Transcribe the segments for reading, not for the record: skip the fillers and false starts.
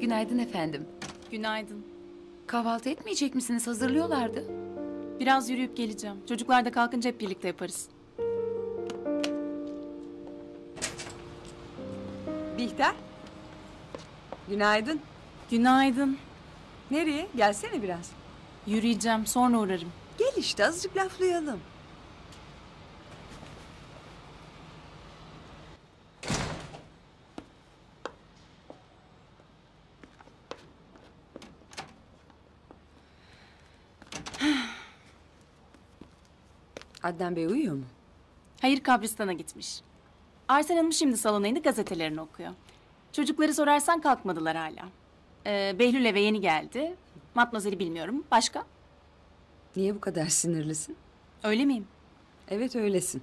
Günaydın efendim. Günaydın. Kahvaltı etmeyecek misiniz? Hazırlıyorlardı. Biraz yürüyüp geleceğim. Çocuklar da kalkınca hep birlikte yaparız. Bihter. Günaydın. Günaydın. Nereye? Gelsene biraz. Yürüyeceğim, sonra uğrarım. Gel işte azıcık laflayalım. Adnan Bey uyuyor mu? Hayır, kabristana gitmiş. Arsen Hanım şimdi salona indi, gazetelerini okuyor. Çocukları sorarsan kalkmadılar hala. Behlül eve yeni geldi. Matmazel'i bilmiyorum. Başka? Niye bu kadar sinirlisin? Öyle miyim? Evet öylesin.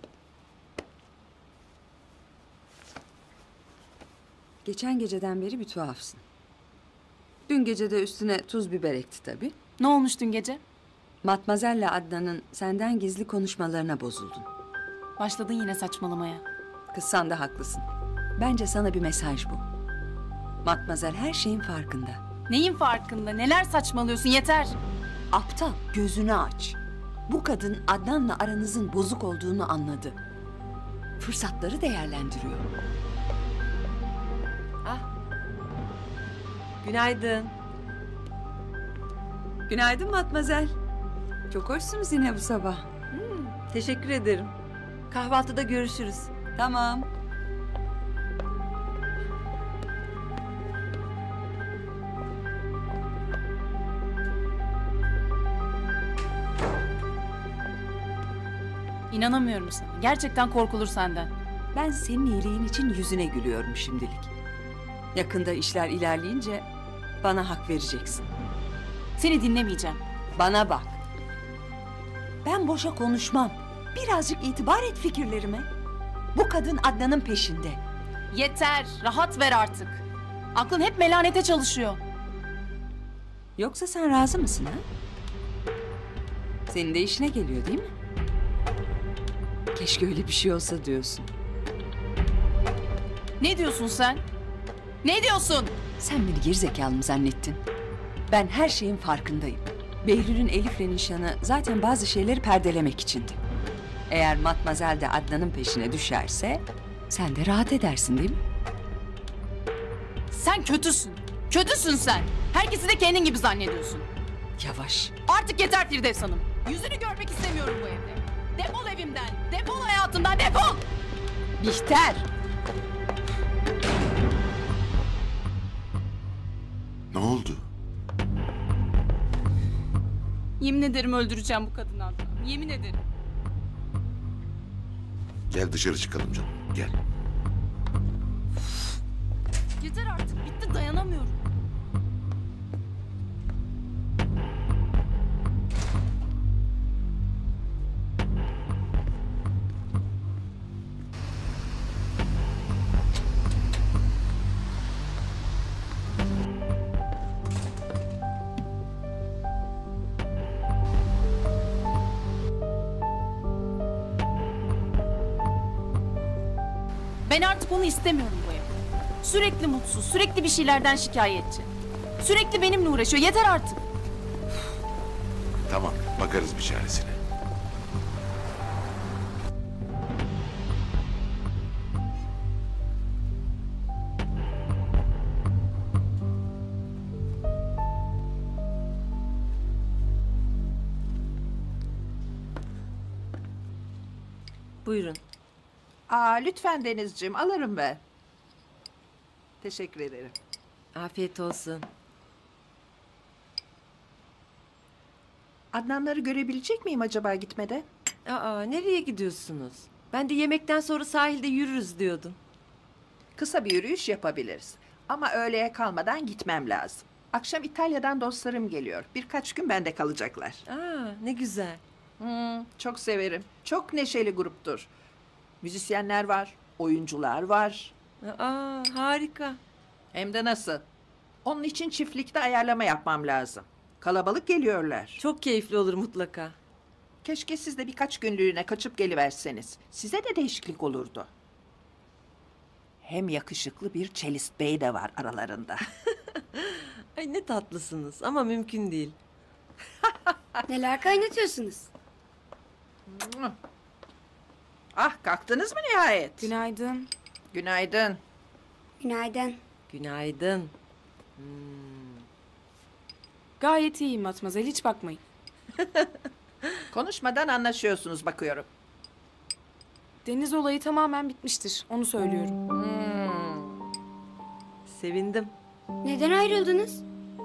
Geçen geceden beri bir tuhafsın. Dün gece de üstüne tuz biber ekti tabii. Ne olmuş dün gece? Matmazel'le Adnan'ın senden gizli konuşmalarına bozuldun. Başladın yine saçmalamaya. Kız sen de haklısın. Bence sana bir mesaj bu. Matmazel her şeyin farkında. Neyin farkında? Neler saçmalıyorsun? Yeter. Aptal, gözünü aç. Bu kadın Adnan'la aranızın bozuk olduğunu anladı. Fırsatları değerlendiriyor. Ah. Günaydın. Günaydın Matmazel. Çok hoşsunuz yine bu sabah. Teşekkür ederim. Kahvaltıda görüşürüz. Tamam. İnanamıyorum sana. Gerçekten korkulur senden. Ben senin iyiliğin için yüzüne gülüyorum şimdilik. Yakında işler ilerleyince bana hak vereceksin. Seni dinlemeyeceğim. Bana bak. Ben boşa konuşmam. Birazcık itibar et fikirlerime. Bu kadın Adnan'ın peşinde. Yeter. Rahat ver artık. Aklın hep melanete çalışıyor. Yoksa sen razı mısın ha? Senin de işine geliyor değil mi? Keşke öyle bir şey olsa diyorsun. Ne diyorsun sen? Ne diyorsun? Sen beni gerizekalı mı zannettin? Ben her şeyin farkındayım. Behlül'ün Elif'le nişanı zaten bazı şeyleri perdelemek içindi. Eğer Matmazel de Adnan'ın peşine düşerse sen de rahat edersin değil mi? Sen kötüsün. Kötüsün sen. Herkesi de kendin gibi zannediyorsun. Yavaş. Artık yeter Firdevs Hanım. Yüzünü görmek istemiyorum bu evde. Defol evimden. Defol hayatımdan. Defol. Bihter. Ne oldu? Yemin ederim öldüreceğim bu kadını Adnan. Yemin ederim. Gel dışarı çıkalım canım. Gel. Yeter artık. Bitti, dayanamıyorum. Ben artık onu istemiyorum bu evde. Sürekli mutsuz, sürekli bir şeylerden şikayetçi. Sürekli benimle uğraşıyor. Yeter artık. Tamam, bakarız bir çaresine. Buyurun. Lütfen Denizciğim, alırım ben. Teşekkür ederim. Afiyet olsun. Adnanları görebilecek miyim acaba gitmeden? Nereye gidiyorsunuz? Ben de yemekten sonra sahilde yürürüz diyordum. Kısa bir yürüyüş yapabiliriz. Ama öğleye kalmadan gitmem lazım. Akşam İtalya'dan dostlarım geliyor. Birkaç gün bende kalacaklar. Ne güzel. Çok severim. Çok neşeli gruptur. Müzisyenler var, oyuncular var. Harika. Hem de nasıl? Onun için çiftlikte ayarlama yapmam lazım. Kalabalık geliyorlar. Çok keyifli olur mutlaka. Keşke siz de birkaç günlüğüne kaçıp geliverseniz. Size de değişiklik olurdu. Hem yakışıklı bir cellist bey de var aralarında. Ay ne tatlısınız ama mümkün değil. Neler kaynatıyorsunuz? Ah, kalktınız mı nihayet? Günaydın. Günaydın. Günaydın. Günaydın. Gayet iyiyim Matmazel, hiç bakmayın. Konuşmadan anlaşıyorsunuz bakıyorum. Deniz olayı tamamen bitmiştir, onu söylüyorum. Sevindim. Neden ayrıldınız?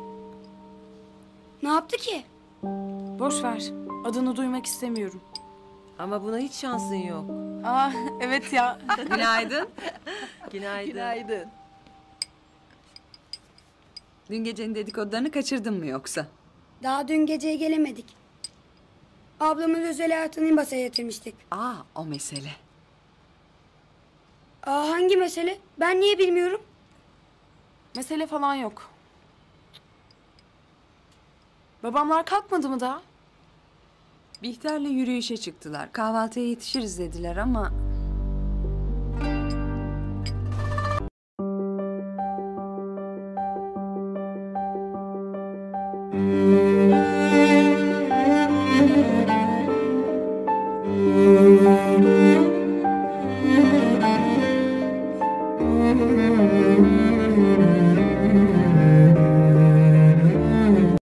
Ne yaptı ki? Boş ver, adını duymak istemiyorum. Ama buna hiç şansın yok. Aa, evet ya. Günaydın. Günaydın. Günaydın. Dün gecenin dedikodularını kaçırdın mı yoksa? Daha dün geceye gelemedik. Ablamın özel hayatını masaya yatırmıştık. O mesele. Hangi mesele? Ben niye bilmiyorum? Mesele falan yok. Babamlar kalkmadı mı daha? Bihter'le yürüyüşe çıktılar. Kahvaltıya yetişiriz dediler ama...